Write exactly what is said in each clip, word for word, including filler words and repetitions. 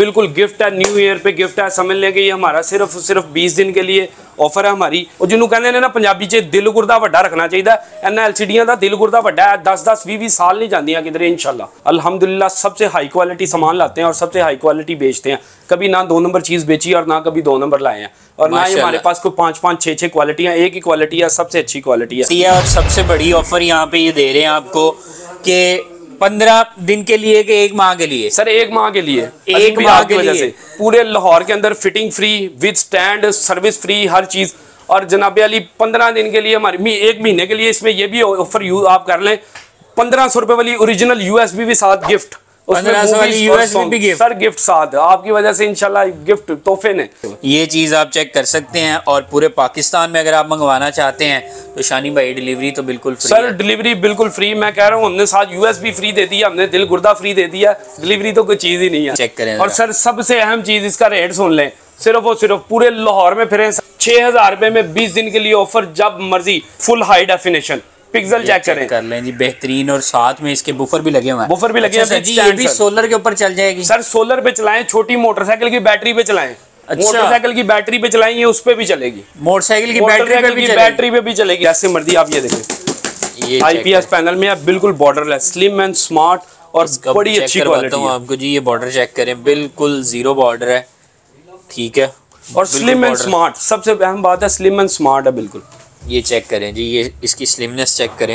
बिल्कुल गिफ्ट है, new year पे गिफ्ट है, समझ लें कि ये हमारा सिर्फ सिर्फ बीस दिन के लिए ऑफर है हमारी। और जिन्हों कहते हैं ना पंजाबी च दिल गुरदा वड्डा रखना चाहिए, इन्ना एलसीडियां का दिल गुरदा वड्डा है, दस दस बीस बीस साल नहीं जांदियां किधरे इंशाल्लाह। अल्हम्दुलिल्लाह सबसे हाई क्वालिटी सामान लाते हैं और सबसे हाई क्वालिटी बेचते हैं, कभी ना दो नंबर चीज़ बेची और ना कभी दो नंबर लाए हैं, और ना ही हमारे पास कोई पाँच पाँच छः छः क्वालिटियाँ, एक ही क्वालिटी है, सबसे अच्छी क्वालिटी है। और सबसे बड़ी ऑफर यहाँ पे ये दे रहे हैं आपको कि पंद्रह दिन के लिए कि एक माह के लिए? सर एक माह के लिए, एक माह के लिए पूरे लाहौर के अंदर fitting free with stand, service free, हर चीज़। और जनाब अली पंद्रह दिन के लिए हमारी एक महीने के लिए इसमें ये भी ऑफर यू आप कर लें, पंद्रह सौ रुपए वाली ओरिजिनल यूएसबी भी साथ गिफ्ट, पंद्रह सौ वाली यूएसबी भी गिफ्ट, सर गिफ्ट साथ आपकी वजह से इंशाल्लाह गिफ्ट तोहफे ने। ये चीज़ आप चेक कर सकते हैं। और पूरे पाकिस्तान में अगर आप मंगवाना चाहते हैं तो शानी भाई डिलीवरी तो बिल्कुल फ्री सर है। डिलीवरी बिल्कुल फ्री, मैं कह रहा हूँ हमने साथ यूएसबी फ्री दे दिया, हमने दिल गुर्दा फ्री दे दिया, डिलीवरी तो कोई चीज़ ही नहीं है। चेक करें। और सर सबसे अहम चीज़ इसका रेट सुन लें, सिर्फ और सिर्फ पूरे लाहौर में फिर छह हजार रुपए में बीस दिन के लिए ऑफर, जब मर्जी, full high definition pixel check करें कर लें जी, बेहतरीन। और साथ में इसके बुफर भी लगे हुए हैं, बुफर भी लगे हैं। अच्छा जी, ये भी सोलर के ऊपर चल जाएगी? सर सोलर पे चलाएं, छोटी मोटरसाइकिल की बैटरी पे चलाएं, अच्छा। मोटरसाइकिल की बैटरी पे चलाएंगे उस पे भी चलेगी, मोटरसाइकिल की बैटरी पे भी चलेगी, बैटरी पे भी चलेगी, जैसे मर्जी। आप ये देखें, ये आईपीएस पैनल में है, बिल्कुल बॉर्डरलेस, स्लिम एंड स्मार्ट और बड़ी अच्छी क्वालिटी है। आपको जी ये बॉर्डर चेक करें, बिल्कुल जीरो बॉर्डर है, ठीक है, और स्लिम एंड स्मार्ट, सबसे अहम बात है स्लिम एंड स्मार्ट है बिल्कुल। ये चेक करें जी, ये इसकी स्लिमनेस चेक करें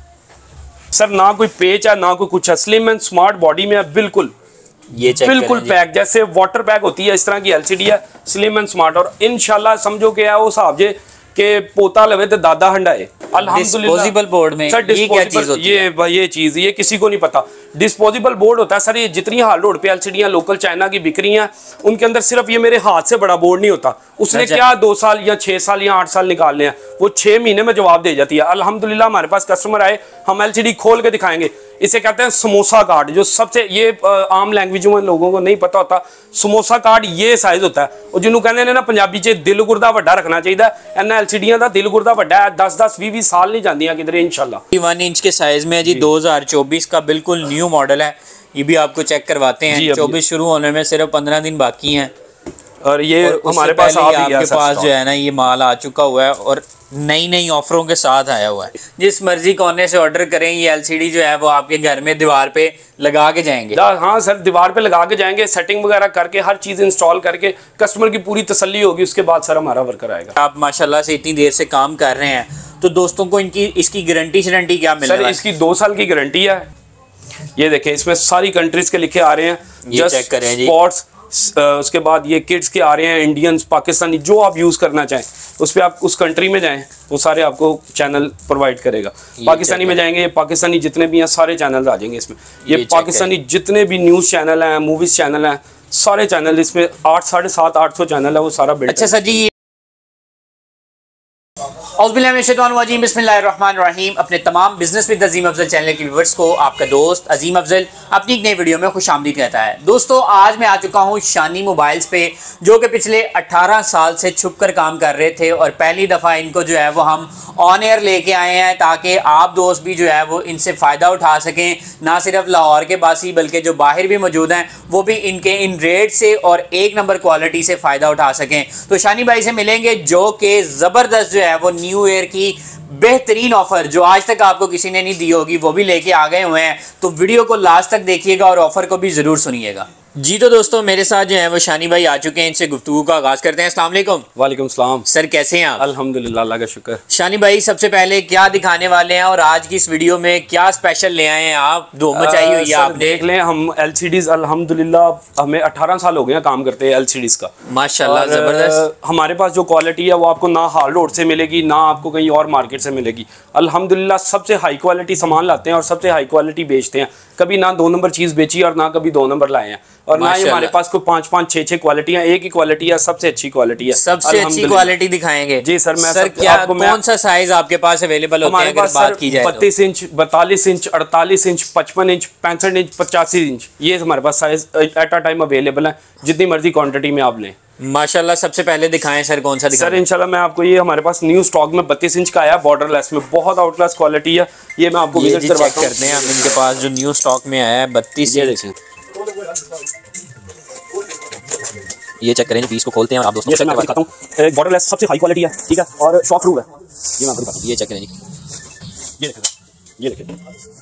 सर, ना कोई पेच है ना कोई कुछ है, स्लिम एंड स्मार्ट बॉडी में है बिल्कुल। ये चेक बिल्कुल पैक, जैसे वाटर पैक होती है इस तरह की एलसीडी है, स्लिम एंड स्मार्ट। और इंशाल्लाह समझो कि है वो साहब जे के पोता लवे तो दादा हंडाए। डिस्पोजेबल बोर्ड में सर ये क्या चीज होती है? ये ये चीज ये किसी को नहीं पता, डिस्पोजेबल बोर्ड होता है सर। ये जितनी हाल रोड पे एलसीडियां लोकल चाइना की बिक रही हैं, उनके अंदर सिर्फ ये मेरे हाथ से बड़ा बोर्ड नहीं होता, उसने क्या दो साल या छह साल या आठ साल निकालने हैं, वो छह महीने में जवाब दे जाती है। अल्हम्दुलिल्लाह हमारे पास कस्टमर आए, हम एलसीडी खोल के दिखाएंगे, इसे कहते हैं समोसा कार्ड, जो सबसे ये आम लैंग्वेज में लोगों को नहीं पता होता। समोसा कार्ड ये साइज होता है, और जिन्हों कहते हैं ना पंजाबी च दिल गुरदा वड्डा रखना चाहिए, इन्ना एलसीडियां का दिल गुरदा वड्डा है, दस दस बीस बीस साल नहीं जांदियां किधरे इंशाल्लाह। वन इंच के साइज में जी, दो हजार चौबीस का बिल्कुल न्यू मॉडल है। ये भी आपको चेक करवाते हैं, चौबीस शुरू होने में सिर्फ पंद्रह दिन बाकी हैं। और ये और हमारे पास आपके पास जो है ना ये माल आ चुका हुआ है और नई नई ऑफरों के साथ आया हुआ है। जिस मर्जी कोने से ऑर्डर करें, ये एलसीडी जो है वो आपके घर में दीवार पे लगा के जाएंगे। हाँ सर, दीवार पे लगा के जाएंगे, सेटिंग वगैरह करके हर चीज इंस्टॉल करके कस्टमर की पूरी तसल्ली होगी, उसके बाद सर हमारा वर्कर आएगा। आप माशाल्लाह से इतनी देर से काम कर रहे हैं, तो दोस्तों को इनकी इसकी गारंटी शारंटी क्या मिल रहा है? सर इसकी दो साल की गारंटी है। ये देखें, इसमें सारी कंट्रीज के लिखे आ रहे हैं, ये चेक करें जी। स्पोर्ट्स, उसके बाद ये किड्स के आ रहे हैं, इंडियंस, पाकिस्तानी, जो आप यूज करना चाहें उस पर आप उस कंट्री में जाएं, वो सारे आपको चैनल प्रोवाइड करेगा। पाकिस्तानी में जाएंगे, पाकिस्तानी जितने भी हैं सारे चैनल आ जाएंगे इसमें। ये, ये पाकिस्तानी जितने भी न्यूज़ चैनल हैं, मूवीज चैनल हैं, सारे चैनल इसमें, आठ साढ़े सात आठ सौ चैनल है, वो सारा बिल्ड। अच्छा सर जी, बिस्मिल्लाहिर्रहमानिर्रहीम। अपने तमाम business with Azeem Afzal channel के व्यूअर्स को आपका दोस्त अजीम अफजल अपनी एक नई वीडियो में खुशामदीद कहता है। दोस्तों, आज मैं आ चुका हूं शानी मोबाइल्स पे, जो कि पिछले अठारह साल से छुपकर काम कर रहे थे, और पहली दफ़ा इनको जो है वो हम ऑन एयर लेके आए हैं, ताकि आप दोस्त भी जो है वो इनसे फ़ायदा उठा सकें। ना सिर्फ लाहौर के बासी बल्कि जो बाहर भी मौजूद हैं वो भी इनके इन रेट से और एक नंबर क्वालिटी से फ़ायदा उठा सकें। तो शानी भाई से मिलेंगे, जो कि ज़बरदस्त जो है वो न्यू ईयर की बेहतरीन ऑफर जो आज तक आपको किसी ने नहीं दी होगी वो भी लेके आ गए हुए हैं। तो वीडियो को लास्ट तक देखिएगा और ऑफर को भी जरूर सुनिएगा। जी तो दोस्तों, मेरे साथ जो है वो शानी भाई आ चुके हैं, इनसे गुफ्तगू का आगाज करते हैं। अस्सलाम वालेकुम। वालेकुम सलाम। सर कैसे हैं आप? अल्हम्दुलिल्लाह, अल्लाह का शुक्र। शानी भाई, सबसे पहले क्या दिखाने वाले हैं और आज की इस वीडियो में क्या स्पेशल ले आए हैं आप? दो मचाई हुई है आप देख लें। हम एलसीडीज अल्हम्दुलिल्लाह हमें अठारह साल हो गए हैं काम करते हैं एलसीडीज का, माशाल्लाह ज़बरदस्त। हमारे पास जो क्वालिटी है वो आपको ना हाल रोड से मिलेगी, ना आपको कहीं और मार्केट से मिलेगी। अल्हम्दुलिल्लाह सबसे हाई क्वालिटी सामान लाते हैं और सबसे हाई क्वालिटी बेचते हैं, कभी ना दो नंबर चीज़ बेची और ना कभी दो नंबर लाए हैं, और ना ही हमारे पास कोई पांच पांच छह छह क्वालिटियां, एक ही क्वालिटी है, सबसे अच्छी क्वालिटी है। सबसे अच्छी क्वालिटी दिखाएंगे जी सर। मैं सर क्या आपको कौन सा साइज आपके पास अवेलेबल होता है? अगर बात की जाए बत्तीस इंच, बतालीस इंच, अड़तालीस इंच, पचपन इंच, पैंसठ इंच, पचासी इंच, ये हमारे पास size at a time available है, जितनी मर्जी क्वांटिटी में आप लें। माशाल्लाह। सबसे पहले दिखाएं सर, कौन सा दिखाएं? सर इंशाल्लाह मैं आपको, ये हमारे पास न्यू स्टॉक में बत्तीस इंच का आया, बॉर्डरलेस में, बहुत आउट क्लास क्वालिटी है। ये मैं आपको विजिट करवाता हूं। करते हैं हम इनके पास जो न्यू स्टॉक में आया है बत्तीस। ये देखें, ये चेक करें, पीस को खोलते हैं और आप दोस्तों ये मैं आपको दिखाता हूँ, बॉर्डरलेस सबसे हाई क्वालिटी है, ठीक है, और शॉक प्रूफ है। ये मैं आपको दिखाता हूँ, ये चेक करें जी, ये देखें, ये देखें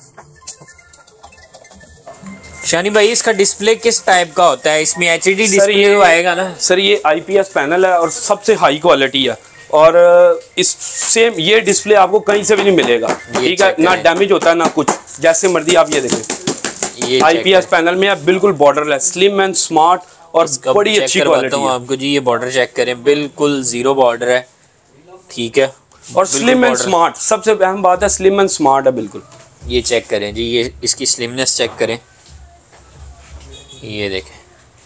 शानी भाई, इसका डिस्प्ले किस टाइप का होता है? इसमें एच डी डिस्प्ले ये आएगा ना? सर ये आईपीएस पैनल है और सबसे हाई क्वालिटी है, और इस सेम ये डिस्प्ले आपको कहीं से भी नहीं मिलेगा, ठीक है, ना डैमेज होता है ना कुछ, जैसे मर्जी आप ये देखें। ये आईपीएस पैनल में है, बिल्कुल बॉर्डरलेस, स्लिम एंड स्मार्ट और बड़ी अच्छी क्वालिटी है। आपको जी ये बॉर्डर चेक करें, बिल्कुल जीरो बॉर्डर है, ठीक है, और स्लिम एंड स्मार्ट, सबसे अहम बात है स्लिम एंड स्मार्ट है बिल्कुल। ये चेक करें जी, ये इसकी स्लिमनेस चेक करें, ये देखें,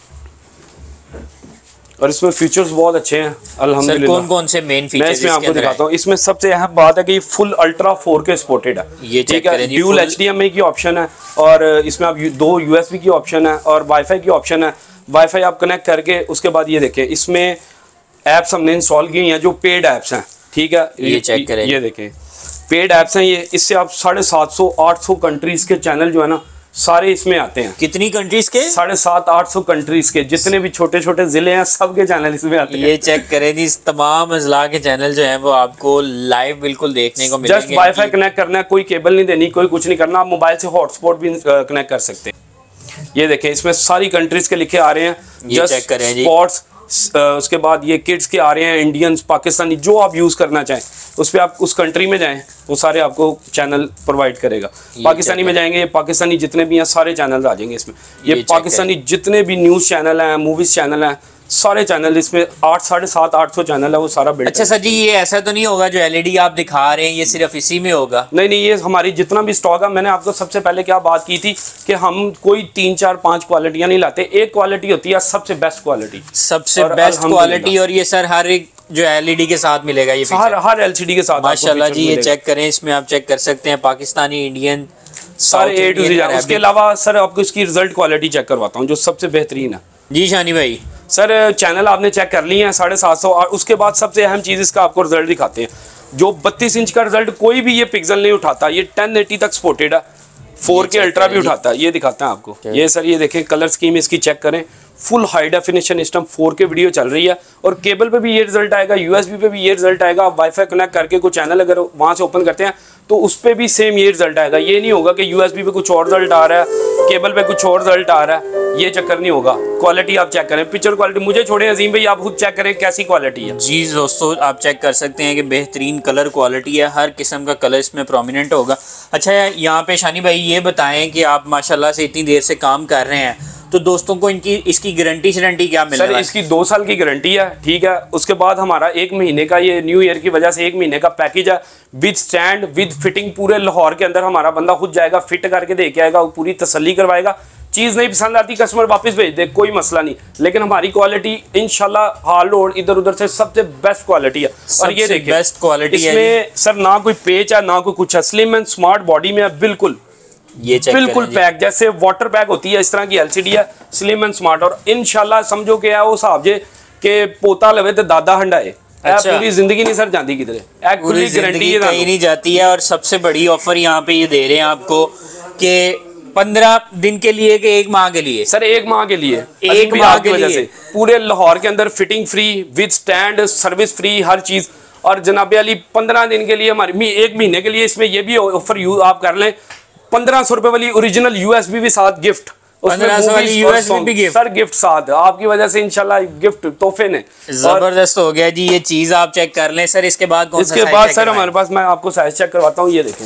और इसमें फीचर्स बहुत अच्छे हैं अल्हम्दुलिल्लाह। कौन कौन से मेन फीचर्स मैं इसमें आपको दिखाता हूँ। इसमें सबसे अहम बात है कि full ultra four K supported है, ये चेक करें, ड्यूल एचडीएमआई की ऑप्शन है, और इसमें आप दो यूएसबी की ऑप्शन है और वाईफाई की ऑप्शन है। वाईफाई आप कनेक्ट करके उसके बाद ये देखें, इसमें एप्स हमने इंस्टॉल की हैं जो पेड एप्स हैं, ठीक है, ये चेक करें, ये देखें पेड एप्स हैं ये। इससे आप साढ़े सात सौ आठ सौ कंट्रीज के चैनल जो है ना सारे इसमें आते हैं। कितनी कंट्रीज के? साढ़े सात आठ सौ कंट्रीज के जितने भी छोटे छोटे जिले हैं सबके चैनल इसमें आते हैं। ये चेक करें जी, तमाम अजला के चैनल जो हैं वो आपको लाइव बिल्कुल देखने को मिलेंगे। जस्ट वाईफाई कनेक्ट करना है, कोई केबल नहीं देनी, कोई कुछ नहीं करना, आप मोबाइल से हॉटस्पॉट भी कनेक्ट कर सकते हैं। ये देखें इसमें सारी कंट्रीज के लिखे आ रहे हैं, ये चेक करें जी। स्पोर्ट्स, उसके बाद ये किड्स के आ रहे हैं, इंडियंस, पाकिस्तानी, जो आप यूज करना चाहें उस पर आप उस कंट्री में जाएं वो सारे आपको चैनल प्रोवाइड करेगा। पाकिस्तानी में जाएंगे, पाकिस्तानी जितने भी हैं सारे चैनल आ जाएंगे इसमें। ये, ये पाकिस्तानी जितने भी न्यूज़ चैनल हैं, मूवीज चैनल हैं, सारे चैनल इसमें आठ साढ़े सात आठ सौ चैनल है वो सारा बिल्ड। अच्छा सर जी, ये ऐसा तो नहीं होगा जो एलईडी आप दिखा रहे हैं ये सिर्फ इसी में होगा? नहीं नहीं, ये हमारी जितना भी स्टॉक है, मैंने आपको सबसे पहले क्या बात की थी कि हम कोई तीन चार पांच क्वालिटियां नहीं लाते, एक क्वालिटी होती है सबसे बेस्ट क्वालिटी, सबसे बेस्ट क्वालिटी, और ये सर हर एक जो एलईडी के साथ मिलेगा, ये हर हर एलसीडी के साथ माशाल्लाह जी। ये चेक करें, इसमें आप चेक कर सकते हैं पाकिस्तानी, इंडियन, सारे ए टू जेड। उसके अलावा सर आपको इसकी रिजल्ट क्वालिटी चेक करवाता हूँ जो सबसे बेहतरीन है। जी शानी भाई, सर चैनल आपने चेक कर लिए हैं साढ़े सात सौ, और उसके बाद सबसे अहम चीज़ इसका आपको रिजल्ट दिखाते हैं। जो बत्तीस इंच का रिजल्ट कोई भी ये पिक्सल नहीं उठाता, ये टेन एटी तक सपोर्टेड है, फोर के अल्ट्रा भी उठाता है। ये दिखाते हैं आपको, ये सर ये देखें कलर स्कीम इसकी चेक करें, फुल हाई डेफिनेशन इस टाइम फोर के वीडियो चल रही है, और केबल पे भी ये रिजल्ट आएगा, यूएसबी पे भी ये रिजल्ट आएगा। आप वाईफाई कनेक्ट करके कोई चैनल अगर वहाँ से ओपन करते हैं तो उस पर भी सेम ये रिजल्ट आएगा। ये नहीं होगा कि यूएसबी पे कुछ और रिजल्ट आ रहा है, केबल पे कुछ और रिजल्ट आ रहा है, ये चक्कर नहीं होगा। क्वालिटी आप चेक करें, पिक्चर क्वालिटी मुझे छोड़े अजीम भाई, आप खुद चेक करें कैसी क्वालिटी है। जी दोस्तों, आप चेक कर सकते हैं कि बेहतरीन कलर क्वालिटी है, हर किस्म का कलर इसमें प्रोमिनेंट होगा। अच्छा यहाँ पे शानी भाई ये बताएं कि आप माशाल्लाह से इतनी देर से काम कर रहे हैं, तो दोस्तों को इनकी इसकी गारंटी गारंटी क्या मिल रहा है? सर इसकी दो साल की गारंटी है, ठीक है। उसके बाद हमारा एक महीने का, ये न्यू ईयर की वजह से एक महीने का पैकेज है, विद स्टैंड विद फिटिंग। पूरे लाहौर के अंदर हमारा बंदा खुद जाएगा, फिट करके दे के आएगा, पूरी तसल्ली करवाएगा। चीज़ नहीं पसंद आती कस्टमर वापस भेज दे, कोई मसला नहीं, लेकिन हमारी क्वालिटी इंशाल्लाह हाल लोड इधर उधर से सबसे बेस्ट क्वालिटी है। और ये देखिए बेस्ट क्वालिटी है इसमें सर, ना कोई पेच है ना कोई कुछ है, स्लिम एंड स्मार्ट बॉडी में है, बिल्कुल ये चेक बिल्कुल पैक, जैसे वाटर पैक होती है इस तरह की एलसीडी है, स्लिम एंड स्मार्ट। और इंशाल्लाह समझो कि है वो साहब जे के पोता लवे तो दादा हंडाए। अच्छा। पूरी जिंदगी नहीं सर जाती किधरे, पूरी गारंटी कहीं नहीं जाती है। और सबसे बड़ी ऑफर यहाँ पे ये दे रहे हैं आपको कि पंद्रह दिन के लिए कि एक माह के लिए? सर एक माह के लिए, एक माह की वजह से पूरे लाहौर के अंदर fitting free, with stand, service free, हर चीज। और जनाबे अली पंद्रह दिन के लिए, हमारी एक महीने के लिए इसमें ये भी ऑफर यूज आप कर लें, पंद्रह सौ रुपए वाली ओरिजिनल यूएसबी भी साथ गिफ्ट, पंद्रह सौ वाली यूएसबी भी गिफ्ट, सर गिफ्ट साथ आपकी वजह से इंशाल्लाह गिफ्ट तोहफे ने जबरदस्त हो गया जी। ये चीज आप चेक कर लें सर। इसके बाद कौन सा? इसके बाद सर हमारे पास, मैं आपको साइज चेक करवाता हूँ, ये देखें,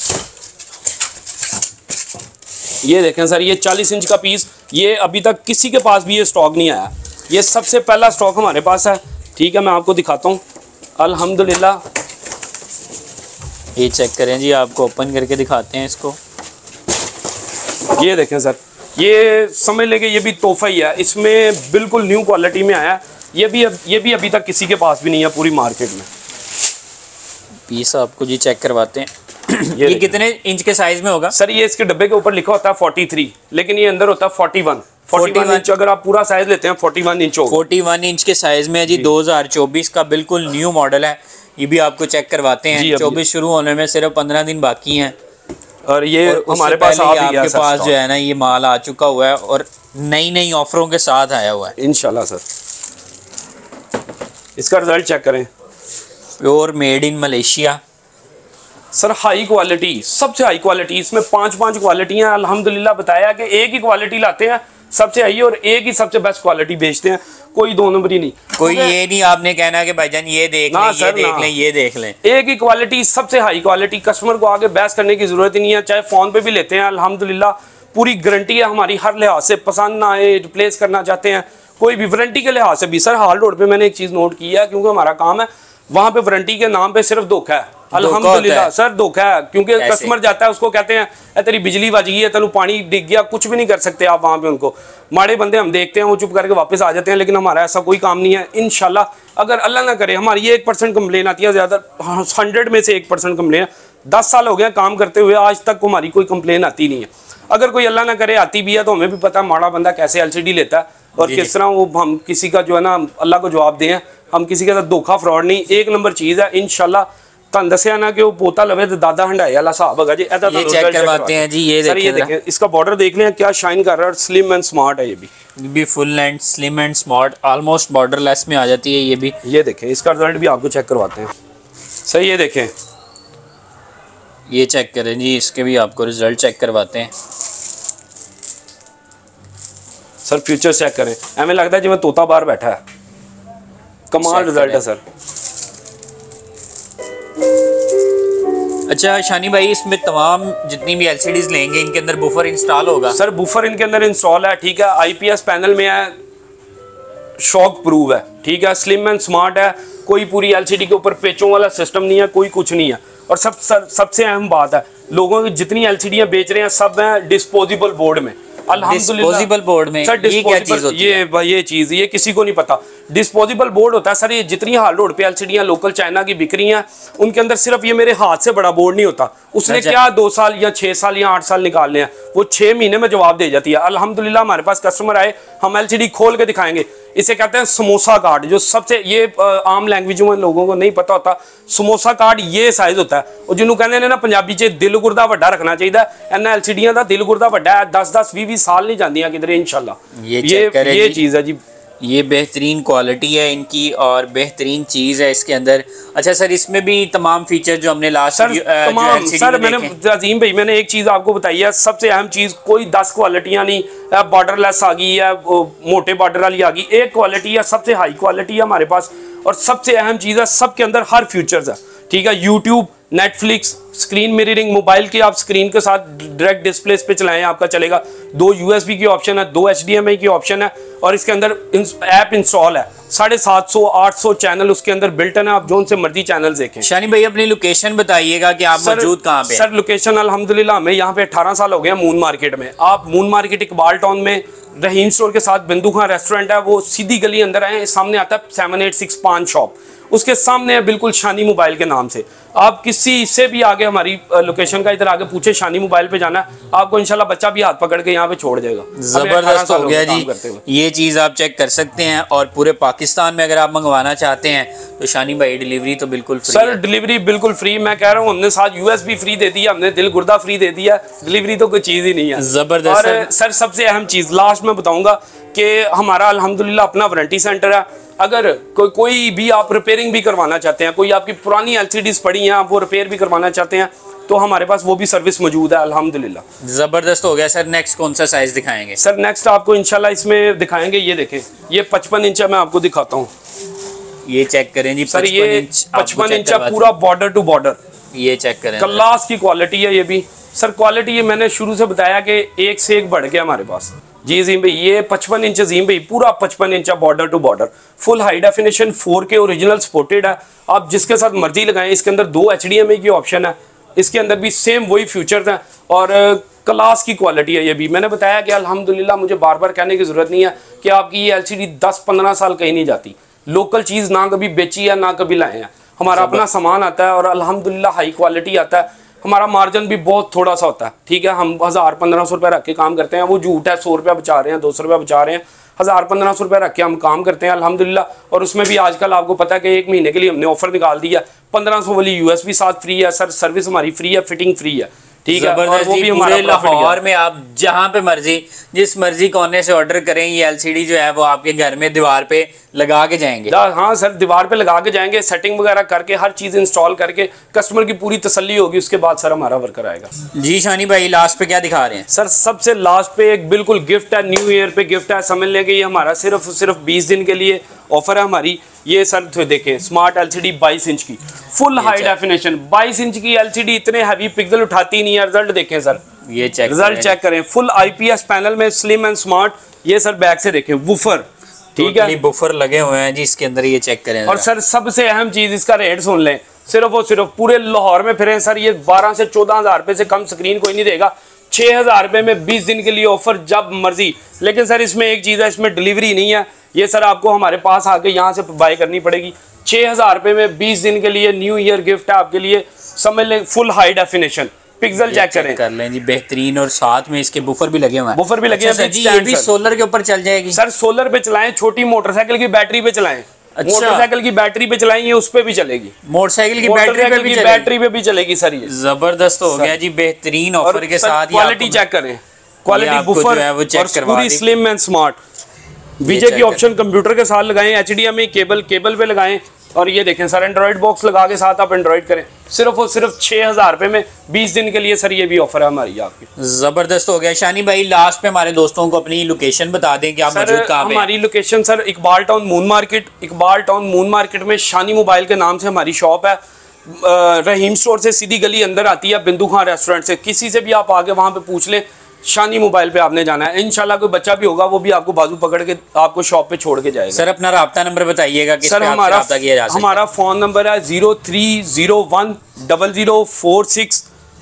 ये देखें सर, ये चालीस इंच का पीस, ये अभी तक किसी के पास भी ये स्टॉक नहीं आया, ये सबसे पहला स्टॉक हमारे पास है, ठीक है। मैं आपको दिखाता हूँ अल्हम्दुलिल्लाह। ये चेक करें जी, आपको ओपन करके दिखाते हैं इसको। ये देखें सर, ये समझ लेंगे ये भी तोहफा ही है, इसमें बिल्कुल न्यू क्वालिटी में आया। ये भी ये भी अभी तक किसी के पास भी नहीं है पूरी मार्केट में। पीस आपको जी चेक करवाते हैं। ये, ये कितने इंच के साइज में होगा? सर ये इसके डब्बे के ऊपर लिखा होता है तैंतालीस, लेकिन ये अंदर होता है इकतालीस। इकतालीस इंच अगर आप पूरा साइज लेते हैं इकतालीस इंच होगा। इकतालीस इंच के साइज में है जी, दो हज़ार चौबीस का बिल्कुल न्यू मॉडल है। ये भी आपको चेक करवाते हैं, चौबीस शुरू होने में सिर्फ पंद्रह दिन बाकी हैं। और ये और हमारे पास आपके पास जो है ना ये माल आ चुका हुआ है और नई नई ऑफरों के साथ आया हुआ है इंशाल्लाह सर। इसका रिजल्ट चेक करें, pure made in Malaysia. Sir high quality, सबसे हाई क्वालिटी, इसमें पांच पांच क्वालिटियां अल्हम्दुलिल्लाह बताया कि एक ही क्वालिटी लाते हैं सबसे हाई और एक ही सबसे बेस्ट क्वालिटी बेचते हैं, कोई दो नंबरी नहीं। कोई ये नहीं आपने कहना कि भाईजान ये देख लें, ये देख लें, ये देख लें, एक ही क्वालिटी, सबसे हाई क्वालिटी। कस्टमर को आगे बहस करने की जरूरत ही नहीं है, चाहे फोन पे भी लेते हैं अल्हम्दुलिल्लाह पूरी गारंटी है हमारी हर लिहाज से, पसंद ना आए रिप्लेस करना चाहते हैं कोई भी, वारंटी के लिहाज से भी। सर हाल रोड पे मैंने एक चीज नोट की है, क्योंकि हमारा काम है वहां पे वारंटी के नाम पे सिर्फ धोखा है अल्हम्दुलिल्लाह। सर धोखा है, क्योंकि कस्टमर जाता है उसको कहते हैं तेरी बिजली बज गई है, तेनू पानी डिग गया, कुछ भी नहीं कर सकते आप वहां पे उनको। माड़े बंदे हम देखते हैं वो चुप करके वापस आ जाते हैं, लेकिन हमारा ऐसा कोई काम नहीं है इंशाल्लाह। अगर अल्लाह ना करे हमारी ये एक परसेंट कंप्लेन आती है, ज्यादा हंड्रेड में से एक परसेंट कंप्लेन, दस साल हो गया काम करते हुए आज तक हमारी कोई कंप्लेन आती नहीं है। अगर कोई अल्लाह ना करे आती भी है तो हमें भी पता है माड़ा बंदा कैसे एलसीडी लेता है और किस तरह वो हम किसी का जो है ना अल्लाह को जवाब दें, हम किसी के साथ धोखा फ्रॉड नहीं, एक नंबर चीज़ है इंशाल्लाह। तुम दसिया ना कि वो पोता लवे तो दादा हंडाए वाला साहब है जी। ये चेक करवाते हैं जी, ये सर ये देखें, इसका बॉर्डर देख लें क्या शाइन कर रहा है, स्लिम एंड स्मार्ट है ये भी भी full and slim and smart, almost borderless में आ जाती है ये भी। ये देखें इसका रिजल्ट भी आपको चेक करवाते हैं। सर ये देखें, ये चेक करें जी, इसके भी आपको रिजल्ट चेक करवाते हैं। सर फ्यूचर चेक करें, हमें लगता है जिवें तोता बाहर बैठा है, कमाल रिजल्ट है सर। अच्छा शानी भाई, इसमें तमाम जितनी भी एलसीडीज लेंगे इनके अंदर बुफर इंस्टॉल होगा? सर बुफर इनके अंदर इंस्टॉल है, ठीक है, आईपीएस पैनल में है, शॉक प्रूफ है, ठीक है, स्लिम एंड स्मार्ट है, कोई पूरी एलसीडी के ऊपर पेचों वाला सिस्टम नहीं है, कोई कुछ नहीं है। और सब सर, सबसे अहम बात है, लोगों की जितनी एलसीडियां बेच रहे हैं सब हैं डिस्पोजेबल बोर्ड में डिस्पोजेबल बोर्ड में। सर ये क्या चीज होती है? ये ये चीज ये किसी को नहीं पता। डिस्पोजेबल बोर्ड होता है सर, ये जितनी हाल रोड पे एलसीडियां लोकल चाइना की बिक रही हैं उनके अंदर सिर्फ ये मेरे हाथ से बड़ा बोर्ड नहीं होता, उसने क्या दो साल या छह साल या आठ साल निकालने हैं, वो छह महीने में जवाब दे जाती है अल्हम्दुलिल्लाह। हमारे पास कस्टमर आए, हम एलसीडी खोल के दिखाएंगे, इसे कहते हैं समोसा कार्ड, जो सबसे ये आम लैंग्वेज में लोगों को नहीं पता होता। समोसा कार्ड ये साइज होता है, और जिन्होंने कहते हैं ना पंजाबी च दिल गुरदा वड्डा रखना चाहिए, इन्ना एलसीडियां दा दिल गुरदा वड्डा है, दस दस बीस बीस साल नहीं जांदियां किधरे इंशाल्लाह। ये ये, ये चीज़ है जी, ये बेहतरीन क्वालिटी है इनकी और बेहतरीन चीज़ है इसके अंदर। अच्छा सर, इसमें भी तमाम फीचर जो हमने लास्ट सर तमाम सर मैंने अजीम भाई मैंने एक चीज़ आपको बताई है, सबसे अहम चीज़, कोई दस क्वालिटियाँ नहीं, बॉर्डरलेस आ गई है, मोटे बॉर्डर वाली आ गई, एक क्वालिटी है, सबसे हाई क्वालिटी है हमारे पास। और सबसे अहम चीज़ है, सबके अंदर हर फीचर्स है, ठीक है, YouTube, Netflix, screen mirroring, mobile की आप स्क्रीन के साथ डायरेक्ट डिस्प्ले पे चलाएं आपका चलेगा, दो यूएसबी की ऑप्शन है, दो एचडीएमआई की ऑप्शन है, और इसके अंदर ऐप इंस्टॉल है, साढ़े सात सौ आठ सौ चैनल उसके अंदर बिल्ट है, आप जो उनसे मर्जी चैनल देखें। शानी भाई अपनी लोकेशन बताइएगा कि आप मौजूद कहाँ पे? सर लोकेशन अल्हम्दुलिल्लाह हमें यहाँ पे अठारह साल हो गया मून मार्केट में। आप मून मार्केट इकबाल टाउन में रहीम स्टोर के साथ बिंदु खां रेस्टोरेंट है, वो सीधी गली अंदर आए, सामने आता है seven eight six paan shop, उसके सामने है बिल्कुल शानी मोबाइल के नाम से। आप किसी से भी आगे हमारी लोकेशन का इधर आगे पूछे शानी मोबाइल पे जाना है, आपको इंशाल्लाह बच्चा भी हाथ पकड़ के यहाँ पे छोड़ देगा। जबरदस्त हो गया जी, ये चीज़ आप चेक कर सकते हैं। और पूरे पाकिस्तान में अगर आप मंगवाना चाहते हैं तो शानी भाई डिलीवरी तो बिल्कुल फ्री सर, डिलीवरी बिल्कुल फ्री, मैं कह रहा हूँ, हमने साथ यूएसबी फ्री दे दिया, हमने दिल गुर्दा फ्री दे दिया, डिलीवरी तो कोई चीज़ ही नहीं है। जबरदस्त। और सर सबसे अहम चीज़ लास्ट में बताऊंगा कि हमारा अल्हम्दुलिल्लाह अपना वारंटी सेंटर है। अगर कोई कोई भी आप रिपेयरिंग भी करवाना चाहते हैं, कोई आपकी पुरानी एलसीडीज पड़ी हैं आप वो रिपेयर भी करवाना चाहते हैं, तो हमारे पास वो भी सर्विस मौजूद है अल्हम्दुलिल्लाह। जबरदस्त हो गया सर। नेक्स्ट कौन सा साइज दिखाएंगे? सर नेक्स्ट आपको इंशाल्लाह इसमें दिखाएंगे, ये देखें, ये पचपन इंच है, मैं आपको दिखाता हूँ, ये चेक करें जी। सर ये पचपन इंच है, पूरा बॉर्डर टू बॉर्डर, ये चेक करें, क्लास की क्वालिटी है ये भी। सर क्वालिटी ये मैंने शुरू से बताया कि एक से एक बढ़ गया हमारे पास जी। अजीम भाई ये पचपन इंच, अजीम भाई पूरा पचपन इंच है, border to border, full high definition four K original supported है, आप जिसके साथ मर्जी लगाएं। इसके अंदर दो एच डी एम आई की ऑप्शन है, इसके अंदर भी सेम वही फीचर्स हैं, और क्लास की क्वालिटी है ये भी। मैंने बताया कि अल्हम्दुलिल्लाह मुझे बार बार कहने की ज़रूरत नहीं है कि आपकी ये एल सी डी दस पंद्रह साल कहीं नहीं जाती, लोकल चीज़ ना कभी बेची है ना कभी लाए हैं, हमारा अपना सामान आता है और अल्हम्दुलिल्लाह हाई क्वालिटी आता है। हमारा मार्जिन भी बहुत थोड़ा सा होता है, ठीक है, हम हज़ार पंद्रह सौ रुपये रख के काम करते हैं, वो झूठ है, सौ रुपया बचा रहे हैं, दो सौ रुपया बचा रहे हैं, हज़ार पंद्रह सौ रुपये रख के हम काम करते हैं अल्हम्दुलिल्लाह। और उसमें भी आजकल आपको पता है कि एक महीने के लिए हमने ऑफर निकाल दिया, पंद्रह सौ वाली यूएसबी साथ फ्री है सर, सर्विस हमारी फ्री है, फिटिंग फ्री है, ठीक है, और वो भी पूरे लाहौर में आप जहां पे मर्जी जिस मर्जी कोने से ऑर्डर करें, ये एलसीडी जो है वो आपके घर में दीवार पे लगा के जाएंगे। हाँ सर, दीवार पे लगा के जाएंगे, सेटिंग वगैरह करके हर चीज इंस्टॉल करके कस्टमर की पूरी तसल्ली होगी, उसके बाद सर हमारा वर्कर आएगा। जी शानी भाई, लास्ट पे क्या दिखा रहे हैं? सर सबसे लास्ट पे एक बिल्कुल गिफ्ट है, न्यू ईयर पे गिफ्ट है, समझ लेंगे ये हमारा सिर्फ सिर्फ बीस दिन के लिए ऑफर है हमारी। ये सर तो देखें, स्मार्ट एलसीडी बाईस इंच की फुल हाई डेफिनेशन, बाईस इंच की एलसीडी, इतने हैवी पिक्सल उठाती नहीं है। रिजल्ट देखें सर, ये चेक रिजल्ट चेक करें, फुल आईपीएस पैनल में, स्लिम एंड स्मार्ट। ये सर बैक से देखें, वूफर, ठीक है, बुफर लगे हुए हैं जी इसके अंदर, ये चेक करें। और सर सबसे अहम चीज, इसका रेट सुन लें, सिर्फ और सिर्फ पूरे लाहौर में फिर सर ये बारह से चौदह हजार रुपए से कम स्क्रीन कोई नहीं देगा। छह हजार रुपए में बीस दिन के लिए ऑफर, जब मर्जी। लेकिन सर इसमें एक चीज है, इसमें डिलीवरी नहीं है, ये सर आपको हमारे पास आके यहाँ से बाय करनी पड़ेगी। छह हजार रुपए में बीस दिन के लिए न्यू ईयर गिफ्ट है आपके लिए, समझ लें, full high definition, pixel check करें, कर लें जी, बेहतरीन। और साथ में इसके बुफर भी लगे हुए हैं, बुफर भी लगे हैं जी। ये भी सोलर के ऊपर चल जाएगी सर, सोलर पे चलाएं, छोटी मोटरसाइकिल की बैटरी पे चलाएं, अच्छा। मोटरसाइकिल की बैटरी पे चलाएंगे, उस पे भी चलेगी, मोटरसाइकिल की बैटरी पे भी चलेगी, बैटरी पे भी चलेगी सर। ये जबरदस्त हो गया जी, बेहतरीन ऑफर के साथ। क्वालिटी चेक करें, क्वालिटी बुफर है वो चेक और करवा पूरी स्लिम एंड स्मार्ट। विजय की ऑप्शन कंप्यूटर के साथ लगाएं, एचडीएमआई केबल केबल पे लगाएं, और ये देखें सर, एंड्रॉइड बॉक्स लगा के साथ आप एंड्रॉइड करें, सिर्फ और सिर्फ छह हजार रुपए में बीस दिन के लिए सर, ये भी ऑफर है हमारी आपकी। जबरदस्त हो गया। शानी भाई लास्ट पे हमारे दोस्तों को अपनी लोकेशन बता दें कि आप मौजूद कहां पे हैं? हमारी location sir Iqbal town moon market, Iqbal town moon market में शानी मोबाइल के नाम से हमारी शॉप है। रहीम स्टोर से सीधी गली अंदर आती है, बिंदु खान रेस्टोरेंट से, किसी से भी आप आगे वहां पे पूछ ले, शानी मोबाइल पे आपने जाना है। इंशाल्लाह कोई बच्चा भी होगा, वो भी आपको बाजू पकड़ के आपको शॉप पे छोड़ के जाएगा। सर अपना राब्ता नंबर बताइएगा, किस सर पे हमारा राब्ता किया जा सकता है? हमारा फोन नंबर है zero three zero one double zero four six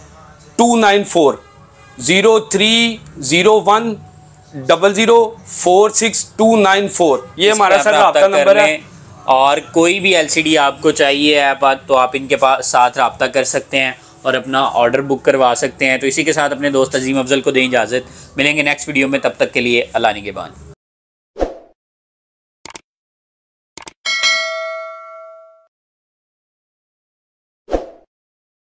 two nine four, zero three zero one double zero four six two nine four, ये हमारा सर राब्ता नंबर है। और कोई भी एलसीडी आपको चाहिए है तो आप इनके पास साथ राब्ता कर सकते हैं और अपना ऑर्डर बुक करवा सकते हैं। तो इसी के साथ अपने दोस्त अजीम अफजल को दें इजाज़त, मिलेंगे नेक्स्ट वीडियो में, तब तक के लिए अल्लाह निगहबान।